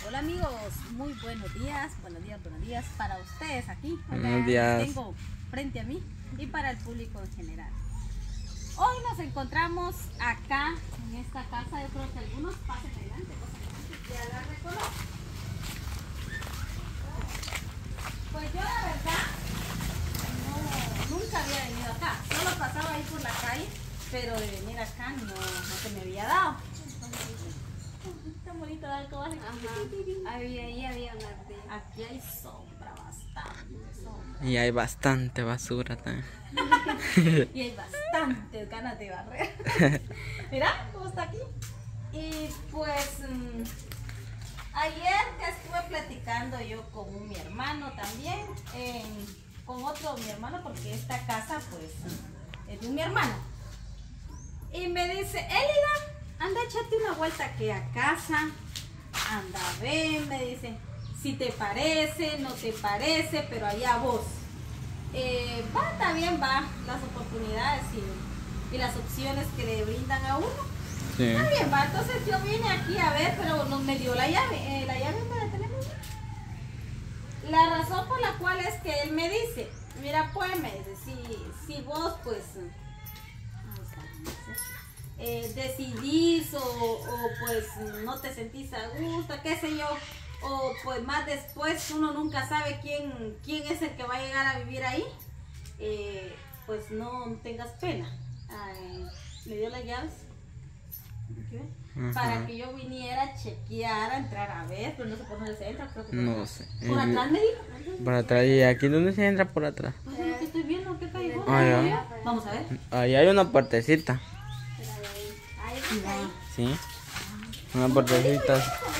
Hola amigos, muy buenos días para ustedes aquí. Buenos días. Tengo frente a mí y para el público en general. Hoy nos encontramos acá en esta casa. Yo creo que algunos pasen adelante, ya la reconocen. Pues yo la verdad nunca había venido acá, solo pasaba ahí por la calle, pero de venir acá no se me había dado. Tan bonito dar cosas. Ahí había una ardilla. Aquí hay sombra, bastante sombra. Y hay bastante basura también. Y hay bastantes ganas de barrer. Mira cómo está aquí. Y pues ayer que estuve platicando yo con mi hermano también, con otro mi hermano, porque esta casa pues es de mi hermano. Y me dice, Elida, anda, échate una vuelta aquí a casa, anda, ven, me dice, si te parece, no te parece, pero allá vos. Va, también va las oportunidades y las opciones que le brindan a uno. Sí. Está bien, va, entonces yo vine aquí a ver, pero no me dio la llave para tenemos. La razón por la cual es que él me dice, mira pues, me dice, si vos pues decidís o pues no te sentís a gusto, qué sé yo, o pues más después uno nunca sabe quién es el que va a llegar a vivir ahí, pues no tengas pena. Me dio las llaves para que yo viniera a chequear, a entrar a ver, pero no sé por dónde se entra, creo que No sé. por atrás me dijo. Por atrás. ¿Y aquí dónde se entra por atrás? Pues es lo que estoy viendo, ¿qué cayó? Ya. Vamos a ver. Ahí hay una puertecita. Sí. Una puertecita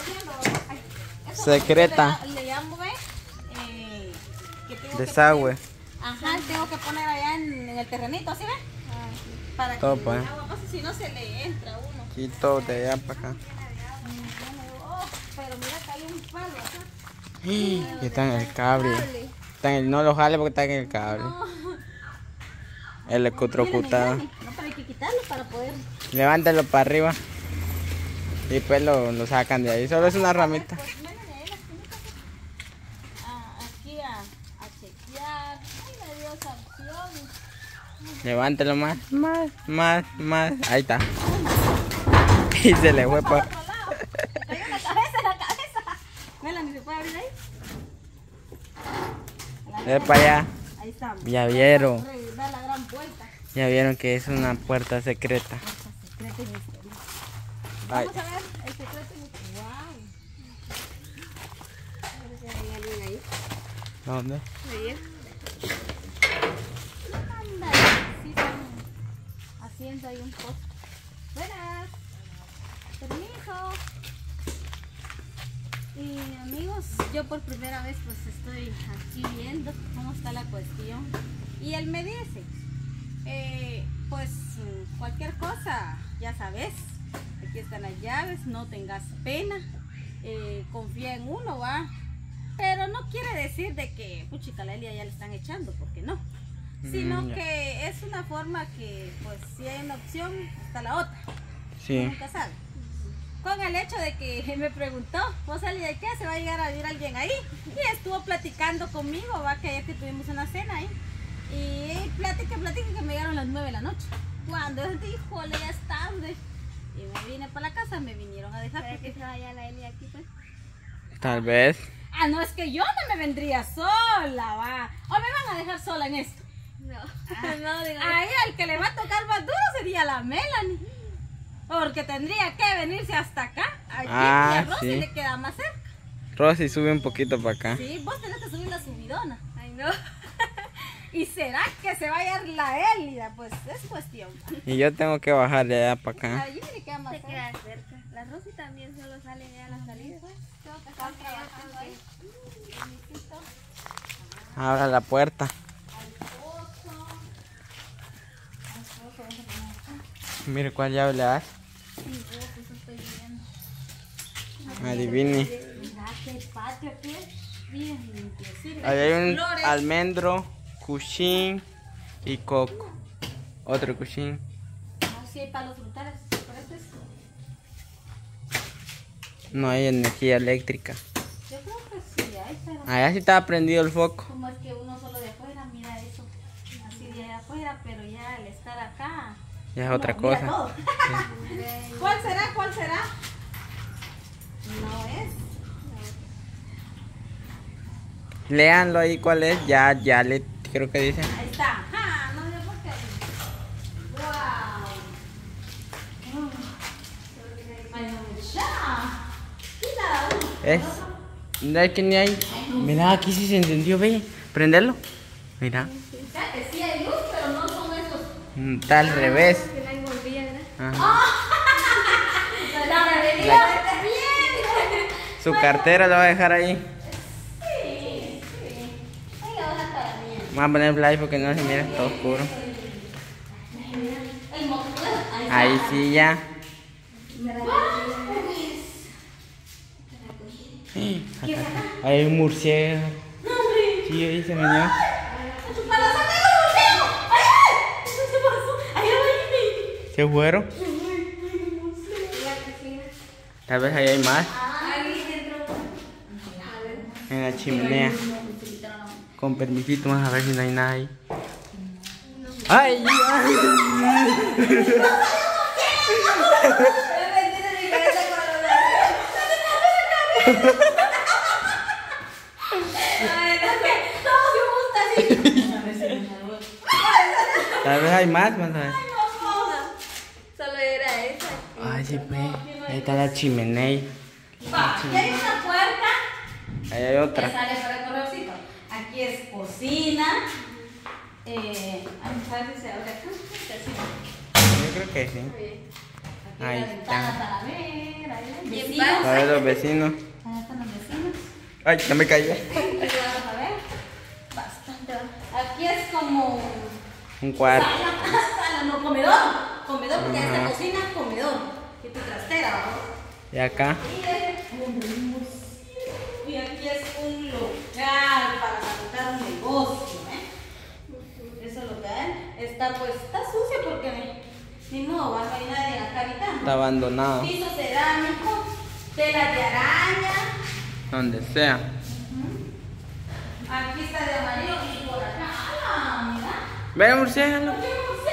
secreta. Le llamo, que tengo Desagüe. Ajá, tengo que poner allá en el terrenito, ¿sí ves? Para que Todo, el pues. agua pase, si no se le entra a uno. Aquí todo de allá para acá. Pero mira que hay un palo acá. Y está en el cable. No lo jale porque está en el cable. El electrocutado. No, pero hay que quitarlo para poder. Levántalo para arriba. Y después lo sacan de ahí. Solo es una ramita. Pues ven de ahí las pinitas. Aquí a chequear. Ay, me dio esa opción. Levántalo más. Ahí está. Y se le fue Para para. otro lado. Se cayó la cabeza. Melanie, ¿se puede abrir ahí? Ve para allá. Ahí estamos. Ya vieron. Da la gran vuelta. Ya vieron que es una puerta secreta. Secreto y misterioso. Ay. Vamos a ver el secreto y misterioso. Wow. Parece que hay alguien ahí. ¿Dónde? Ahí. Anda, sí están haciendo ahí un post. Buenas. Permiso. Y amigos, yo por primera vez pues estoy aquí viendo cómo está la cuestión. Y él me dice, pues cualquier cosa, ya sabes, aquí están las llaves, no tengas pena, confía en uno, va. Pero no quiere decir de que, puchica, la Elia ya le están echando, porque no. Sino Ya. que es una forma que, pues, si hay una opción, está la otra. Sí. Uno nunca sabe. Con el hecho de que me preguntó, ¿vos Ali, de qué se va a llegar a vivir alguien ahí? Y estuvo platicando conmigo, va, que ayer que tuvimos una cena ahí. Y platica, que me llegaron las 9 de la noche. Cuando él dijo, ya es tarde. Y me vine para la casa, me vinieron a dejar. ¿Para Porque... que se vaya la Eli aquí, pues? Tal vez. Ah, no, es que yo no me vendría sola, va. O me van a dejar sola en esto. No, no digo. Ahí el que le va a tocar más duro sería la Melanie. Porque tendría que venirse hasta acá. Aquí y a Rosy sí. le queda más cerca. Rosy, sube un poquito para acá. Sí, vos tenés que subir la subidona. Ay, no. ¿Y será que se va a ir la Elida? Pues es cuestión. Y yo tengo que bajar de allá para acá. Allí le queda más Se cerca. queda cerca. La Rosy también solo sale ya a la salida. Tengo que estar trabajando ahí. Abra la puerta. Mire cuál llave le das. Sí, vos, eso estoy viendo. Adivine. Mira qué patio aquí es bien limpio. Sí, Ahí hay un flores. almendro, cuchín y coco. Otro cuchín. Ah, sí, hay palos frutales. ¿Por este es? No hay energía eléctrica. Yo creo que sí hay, pero Allá sí estaba prendido el foco. como es que uno solo de afuera mira eso, así de allá afuera, pero ya al estar acá, Ya es otra mira cosa. todo. ¿Cuál será? ¿Cuál será? No es. Léanlo ahí cuál es. Ya le creo que dice. Ahí está. Ah, no dio por qué. Wow. Ay, no, ya. Mira, Es. Mira que ni hay. Mira, aquí sí se encendió, ve. Prenderlo. Mira. ya que sí hay luz, pero no son esos. Está al revés. Que no hay bombilla, ¿verdad? Ajá. La realidad está bien. Su cartera la va a dejar ahí. Sí, sí. Ahí la vas a estar bien. Vamos a poner live porque no se mira, está oscuro. El motor. Ahí está. Ahí sí ya. Acá. Ahí hay un murciélago. Sí, ahí se meñó. ¡Para sacar el museo! ¡Ay! ¿Qué pasó? ¡Ay, ay! ¿Se fueron? La cocina. Tal vez ahí hay más. Ahí dentro. En la chimenea. Con permisito, vamos a ver si no hay nada ahí. ¡Ay! ¡Ay! Tal vez hay más, vamos a ver. Solo era esa. Ay, sí, pues. Ahí está la chimenea. Va, aquí hay una puerta Ahí hay que otra. sale por el corredorcito. Aquí es cocina. ¿Sabes si se abre acá? Yo creo que sí. Aquí Ahí la ventana está. para ver. Ahí los Bien vecinos. A ver los vecinos. Ahí están los vecinos. Ay, ya me caí. Aquí vamos a ver. Bastante. Aquí es como Un cuarto. sala, no, comedor. Comedor, porque Ajá. esta cocina, comedor. Y tu trastera, ¿no? Y acá. Y aquí es un local para montar un negocio, ¿eh? Eso es lo que hay. Está pues, está sucio porque ni modo, va a ir nadie acá habitando. Está abandonado. Piso cerámico, tela de araña. Donde sea. Aquí está de amarillo y por acá. ¡Hala! Mira. Ve el murciélago. ¡No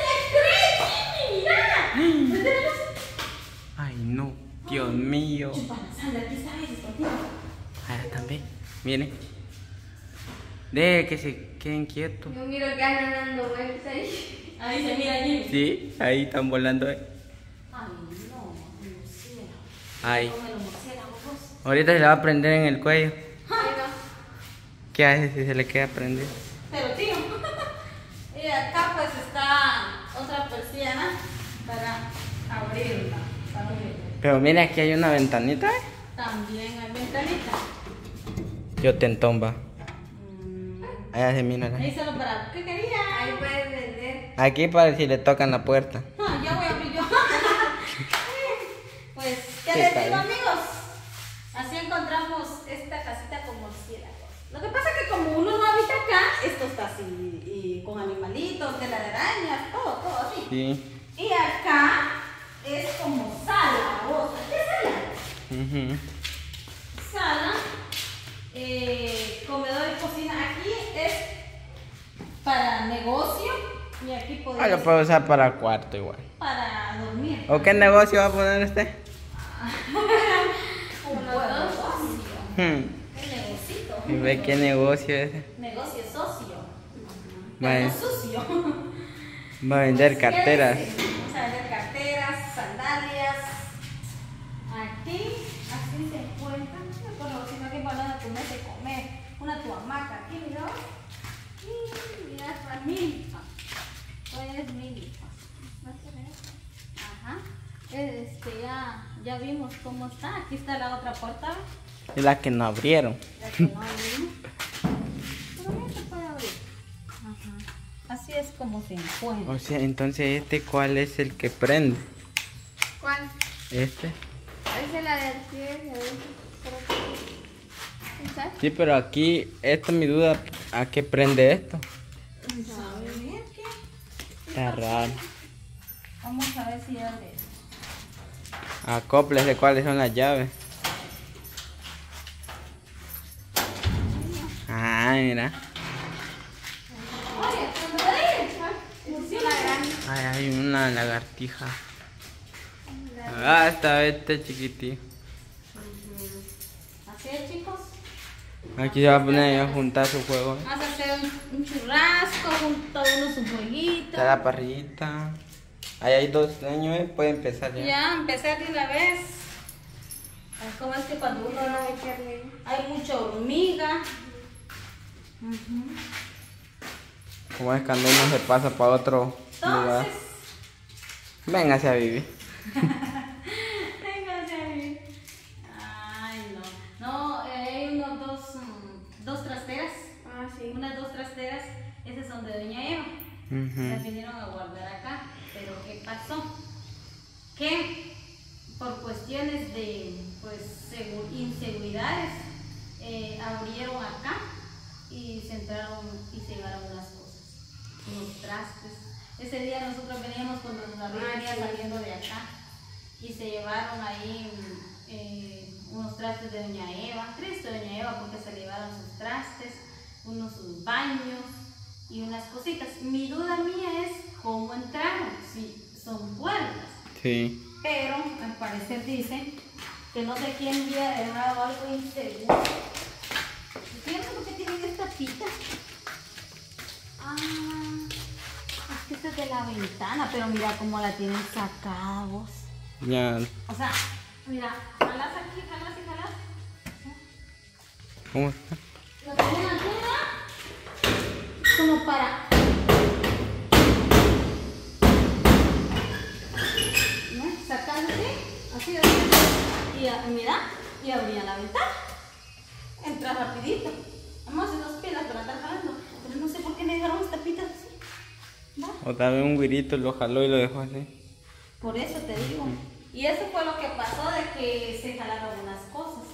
se cree! ¡Mira! Tenemos Ay, no. Dios mío. chupanazal, aquí está ese contigo. Allá también. Miren. De que se queden quietos. Yo miro que andan dando vueltas ahí. Ahí se mira allí. Sí, ahí están volando. Ay, no, murciélago. Ahí. Come los murciélagos vos. Ahorita se le va a prender en el cuello. Bueno, ¿Qué hace si se le queda prendido? Pero tío. Y acá pues está otra persiana para abrirla. Para abrirla. Pero mira, aquí hay una ventanita. También hay ventanita. Yo te entomba. Allá se mira. Ahí solo para. ¿Qué quería? ahí puedes vender. Aquí para si le tocan la puerta. Ah, ya voy a abrir yo. Pues, ¿qué Sí, les está digo, bien. amigos? Así encontramos esta casita con murciélagos. Lo que pasa es que como uno no habita acá, esto está así, y con animalitos, tela de arañas, todo así. Sí. Y acá es como sala, vos. ¿Qué sala? Ujú. Sala, comedor y cocina. Aquí es para negocio y aquí Ah, podemos lo puedo usar para cuarto igual. para dormir. ¿O qué negocio va a poner usted? Un buen negocio. Hmm. Un negocito. Y ve qué negocio es ese. Negocio socio. Vale. Pero no sucio. Va a vender carteras. Vamos a vender carteras, sandalias. Aquí, así se encuentra. Por lo que aquí para tu mesa de comer. Una tu hamaca aquí, mira. Y mira, familia. Pues mini. ¿Vas a ver? Ajá. Ya vimos cómo está. Aquí está la otra puerta. Es la que no abrieron. La que no abrimos. Pero ya se puede abrir. Ajá. Así es como se encuentra. O sea, entonces ¿cuál es el que prende? ¿Cuál? Este. Esa es la de aquí. ¿Sabes? Sí, pero aquí, esta es mi duda, ¿a qué prende esto? ¿Sabe bien qué? Está raro. Vamos a ver si es de Acóplese cuáles son las llaves. Ay, mira. Oye, cuando es una gran. Ay, hay una lagartija. Ah, está chiquitito. Así es, chicos. Aquí se va a poner a juntar su juego. Vamos a hacer un churrasco, junto uno su jueguito. Está la parrillita. Ahí hay 2 niños, puede empezar ya. Ya, empezar de una vez. ¿Cómo es que cuando uno no hay mucha hormiga? Como es cuando uno se pasa para otro lugar. Entonces, Véngase a vivir. véngase a vivir. Ay, no. No, hay dos trasteras. Ah, sí. Unas 2 trasteras. Esas son de Doña Eva. Las vinieron a guardar acá. Pero ¿qué pasó? Que por cuestiones de inseguridades abrieron acá y se entraron y se llevaron unas cosas, unos trastes. Ese día nosotros veníamos cuando nos venía saliendo de acá y se llevaron ahí unos trastes de Doña Eva, Cristo de Doña Eva, porque se llevaron sus trastes, sus baños y unas cositas. Mi duda mía es cómo entraron, si son puertas. Sí. Pero al parecer dicen que no sé quién había dejado algo inseguro. Fíjate por qué tienen esta pita. Ah, es que esta es de la ventana, pero mira cómo la tienen sacada vos. Ya. O sea, mira, jalás aquí, jalás y jalás. ¿Cómo está? Lo tienen aquí, ¿verdad? Como para... Así, y mira, y abría la ventana. Entra rapidito. Vamos a hacer 2 pilas para estar jalando. Pero no sé por qué me dejaron esta pita así. ¿Va? O tal vez un güirito lo jaló y lo dejó así. Por eso te digo. Y eso fue lo que pasó de que se jalaron unas cosas.